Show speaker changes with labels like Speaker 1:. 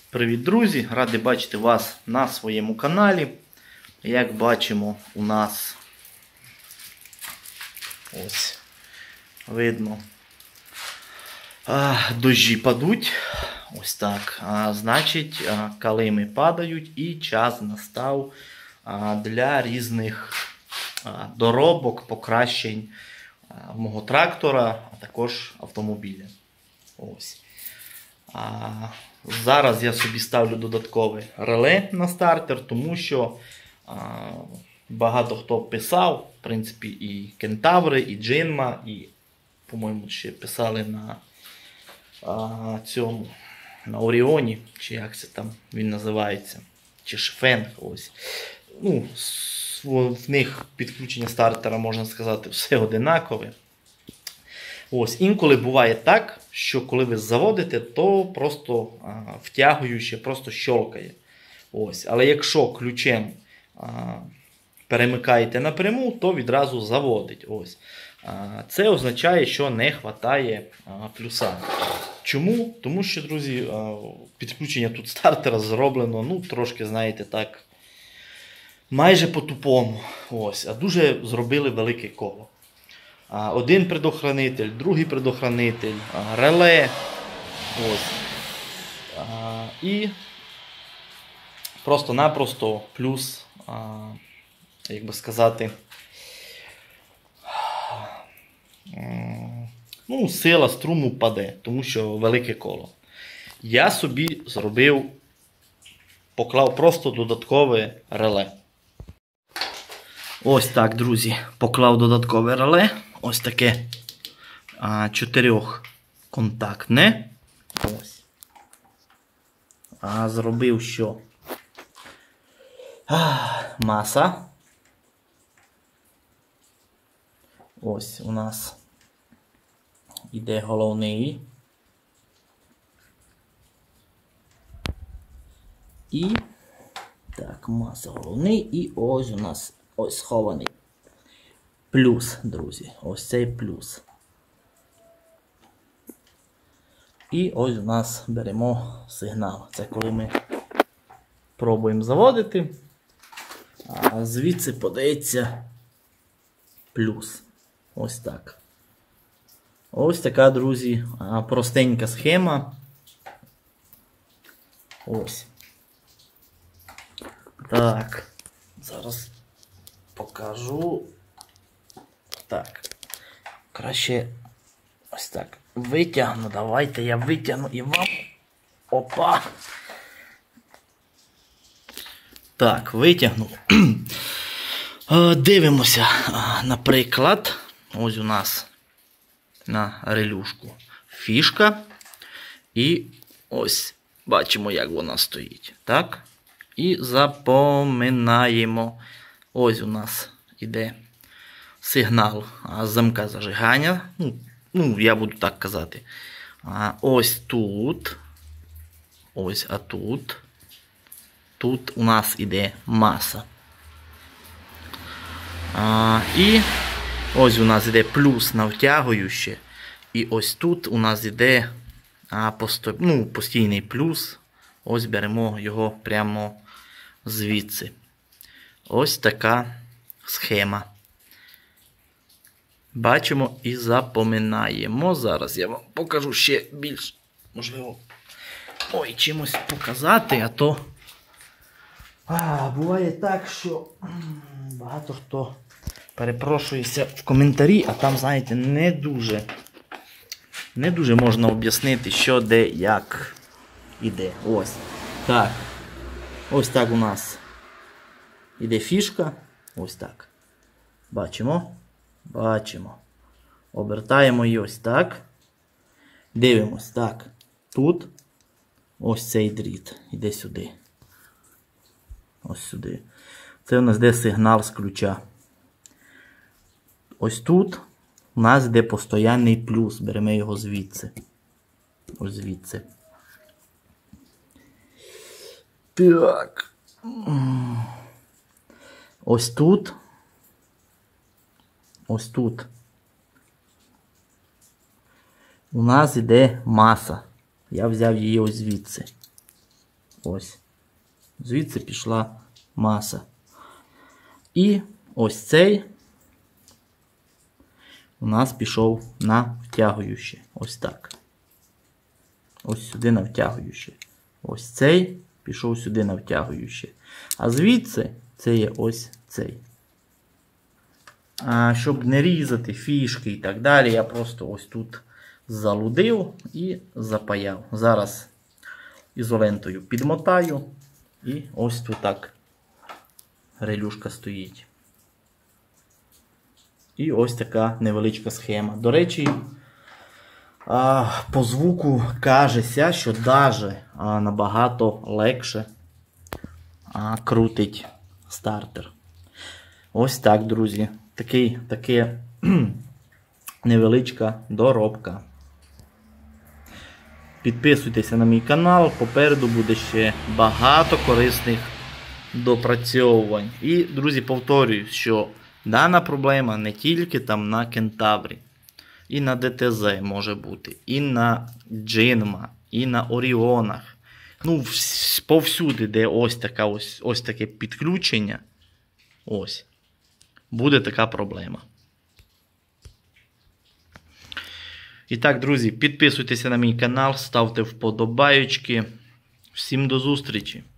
Speaker 1: Привіт, друзі! Радий бачити вас на своєму каналі. Як бачимо, у нас ось видно, дощі падуть. Ось так. Значить, калими падають і час настав для різних доробок, покращень мого трактора, а також автомобіля. Ось. Зараз я собі ставлю додаткове реле на стартер, тому що багато хто писав, в принципі, і Кентаври, і Джинма, і, по-моєму, ще писали на цьому, на Оріоні, чи як це там він називається, чи Шефенг, ось. Ну, в них підключення стартера, можна сказати, все одинакове. Ось, інколи буває так, що коли ви заводите, то просто втягуючи, просто щолкає. Ось. Але якщо ключем перемикаєте напряму, то відразу заводить. Ось. Це означає, що не вистачає плюса. Чому? Тому що, друзі, підключення тут стартера зроблено, ну, трошки, знаєте, так, майже по-тупому. Ось. А дуже зробили велике коло. Один предохранитель, другий предохранитель, реле. Ось. І просто-напросто плюс, як би сказати, ну, сила струму паде, тому що велике коло. Я собі зробив, поклав просто додаткове реле. Ось так, друзі, поклав додаткове реле. Ось таке 4-контактне. Ось. Зробив що? Маса. Ось у нас іде головний. І так, маса головний. І ось у нас ось схований плюс, друзі. Ось цей плюс. І ось у нас беремо сигнал. Це коли ми пробуємо заводити, а звідси подається плюс. Ось так. Ось така, друзі, простенька схема. Ось. Так. Зараз покажу. Так. Краще ось так витягну. Давайте я витягну і вам. Опа! Так, витягнув. Дивимося, наприклад, ось у нас на релюшку фішка. І ось бачимо, як вона стоїть. Так? І запоминаємо. Ось у нас іде сигнал замка зажигання. Ну, я буду так казати. Ось тут. Ось, а тут. Тут у нас іде маса. І ось у нас іде плюс на втягуюче. І ось тут у нас іде постійний плюс. Ось беремо його прямо звідси. Ось така схема. Бачимо і запоминаємо. Зараз я вам покажу ще більш, можливо, чимось показати, а то буває так, що багато хто перепрошується в коментарі, а там, знаєте, не дуже можна об'яснити, що, де, як іде. Ось. Так. Ось так у нас іде фішка. Ось так. Бачимо? Бачимо. Обертаємо її ось так. Дивимось. Так. Тут ось цей дріт. Іде сюди. Ось сюди. Це у нас йде сигнал з ключа. Ось тут у нас йде постоянний плюс. Беремо його звідси. Ось звідси. Так. Ось тут. Ось тут. У нас йде маса. Я взяв її ось звідси. Ось. Звідси пішла маса. І ось цей у нас пішов на втягуюче. Ось так. Ось сюди на втягуюче. Ось цей пішов сюди на втягуюче. А звідси це є ось цей. А щоб не різати фішки і так далі, я просто ось тут залудив і запаяв. Зараз ізолентою підмотаю. І ось тут так релюшка стоїть. І ось така невеличка схема. До речі, по звуку кажеться, що навіть набагато легше крутить стартер. Ось так, друзі. Таке невеличка доробка. Підписуйтеся на мій канал, попереду буде ще багато корисних допрацьовувань. І, друзі, повторюю, що дана проблема не тільки там на Кентаврі, і на ДТЗ може бути, і на Джинма, і на Оріонах. Ну, повсюди, де ось таке підключення, ось, буде така проблема. І так, друзі, підписуйтеся на мій канал, ставте вподобайочки. Всім до зустрічі!